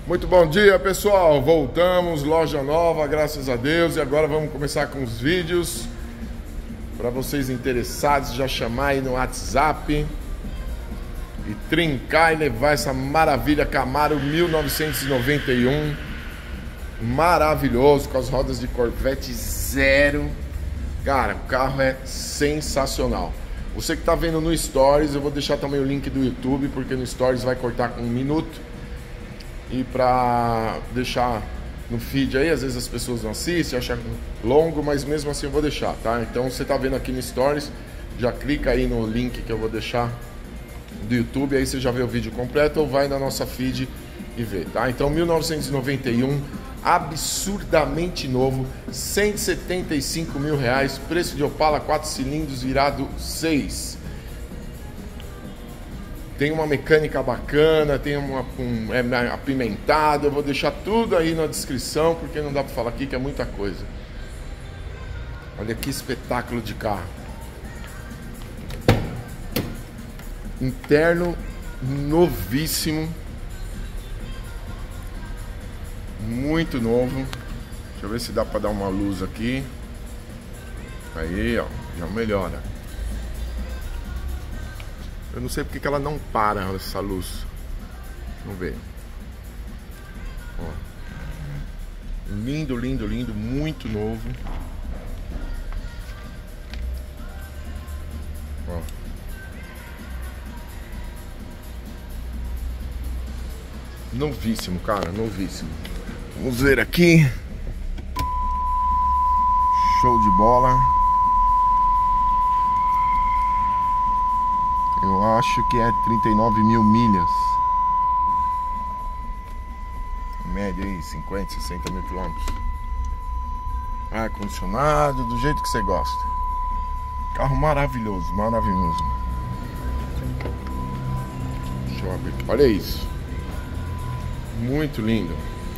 Muito bom dia, pessoal. Voltamos, loja nova, graças a Deus. E agora vamos começar com os vídeos. Para vocês interessados, já chamar aí no WhatsApp e trincar e levar essa maravilha Camaro 1991. Maravilhoso, com as rodas de Corvette zero. Cara, o carro é sensacional. Você que está vendo no Stories, eu vou deixar também o link do YouTube, porque no Stories vai cortar com 1 minuto. E para deixar no feed aí, às vezes as pessoas não assistem, acham longo, mas mesmo assim eu vou deixar, tá? Então você tá vendo aqui no Stories, já clica aí no link que eu vou deixar do YouTube, aí você já vê o vídeo completo ou vai na nossa feed e vê, tá? Então 1991, absurdamente novo, 175 mil reais, preço de Opala 4 cilindros virado 6. Tem uma mecânica bacana, tem é apimentado. Eu vou deixar tudo aí na descrição, porque não dá para falar aqui que é muita coisa. Olha que espetáculo de carro. Interno novíssimo. Muito novo. Deixa eu ver se dá para dar uma luz aqui. Aí, ó, já melhora. Eu não sei porque que ela não para, essa luz. Vamos ver. Ó. Lindo, lindo, lindo. Muito novo. Ó. Novíssimo, cara. Novíssimo. Vamos ver aqui. Show de bola. Eu acho que é 39 mil milhas. Média aí, 50, 60 mil quilômetros. Ar condicionado, do jeito que você gosta. Carro maravilhoso, maravilhoso. Deixa eu abrir. Olha isso. Muito lindo.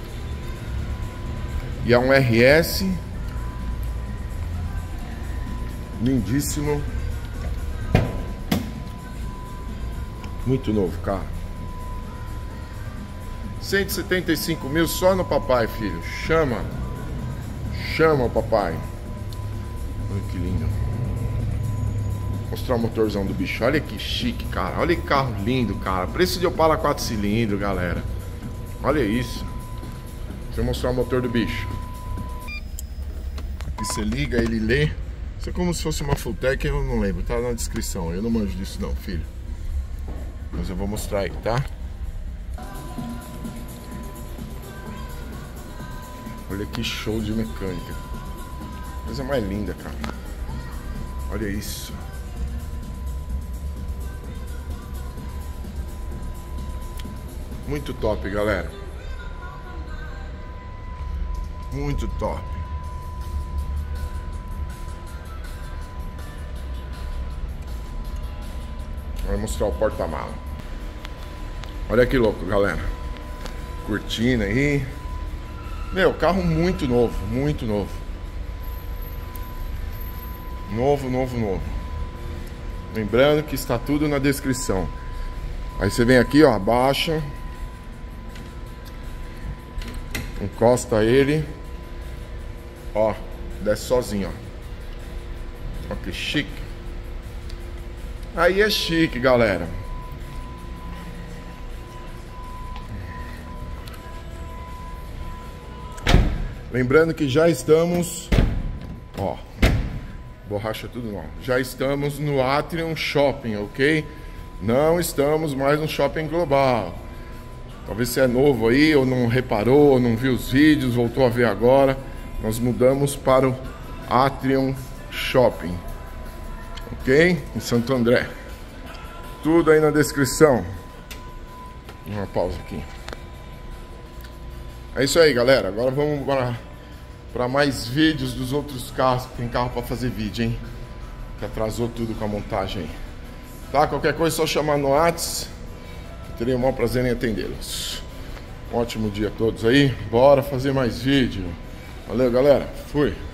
E é um RS. Lindíssimo. Muito novo, cara. 175 mil só no papai, filho. Chama. Chama o papai. Olha que lindo. Vou mostrar o motorzão do bicho. Olha que chique, cara. Olha que carro lindo, cara. Preço de Opala 4 cilindros, galera. Olha isso. Deixa eu mostrar o motor do bicho. Aqui você liga, ele lê. Isso é como se fosse uma Fulltech, eu não lembro. Tá na descrição. Eu não manjo disso não, filho. Mas eu vou mostrar aí, tá? Olha que show de mecânica. Coisa mais linda, cara. Olha isso. Muito top, galera. Muito top. Vou mostrar o porta-mala. Olha que louco, galera. Cortina aí. Meu, carro muito novo, muito novo. Novo, novo, novo. Lembrando que está tudo na descrição. Aí você vem aqui, ó, abaixa. Encosta ele. Ó, desce sozinho, ó. Ó que chique. Aí é chique, galera. Lembrando que já estamos, ó, borracha tudo não. Já estamos no Atrium Shopping, ok? Não estamos mais no Shopping Global. Talvez você é novo aí, ou não reparou, ou não viu os vídeos, voltou a ver agora. Nós mudamos para o Atrium Shopping. Ok? Em Santo André. Tudo aí na descrição. Uma pausa aqui. É isso aí, galera. Agora vamos para mais vídeos dos outros carros. Tem carro para fazer vídeo, hein? Que atrasou tudo com a montagem aí. Tá? Qualquer coisa é só chamar no WhatsApp. Terei o maior prazer em atendê-los. Um ótimo dia a todos aí. Bora fazer mais vídeo. Valeu, galera. Fui.